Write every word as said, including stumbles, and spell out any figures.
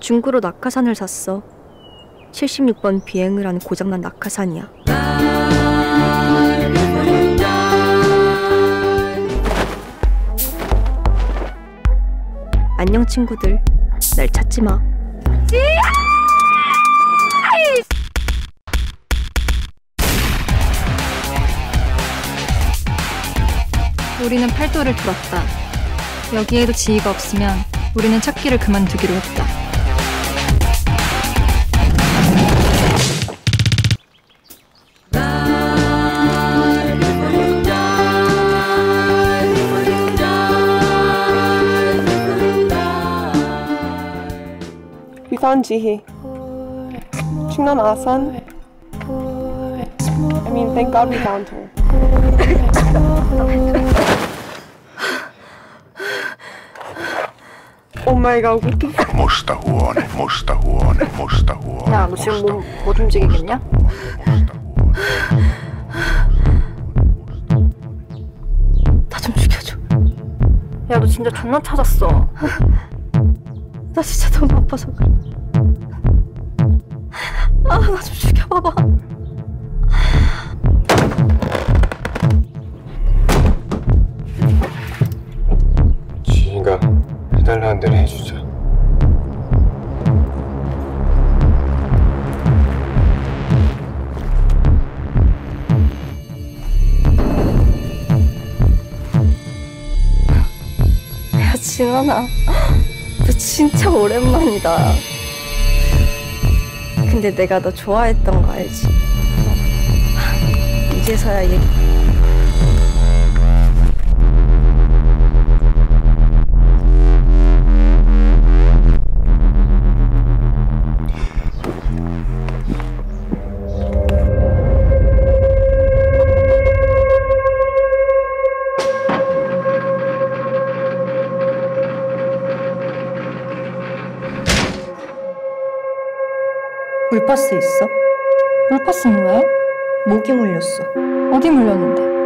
중고로 낙하산을 샀어. 칠십육 번 비행을 하는 고장난 낙하산이야. 안녕 친구들, 날 찾지 마. 우리는 팔도를 돌았다. 여기에도 지희가 없으면 우리는 찾기를 그만두기로 했다. We found Jihi. Chingnan Asan. I mean, thank God we found her. Oh my god, what the fuck? Musta huone, musta huone, musta huone. 야, 너 지금 몸 못 움직이겠냐? 나 좀 죽여줘. 야, 너 진짜 존나 찾았어. 나 진짜 너무 아파서 그래. 아, 나 좀 죽여봐봐. 지희가 해달라는 대로 해주자. 야, 진원아, 너 진짜 오랜만이다. 근데 내가 너 좋아했던 거 알지? 이제서야 얘기. 물파스 있어? 물파스는 왜? 모기 물렸어. 어디 물렸는데?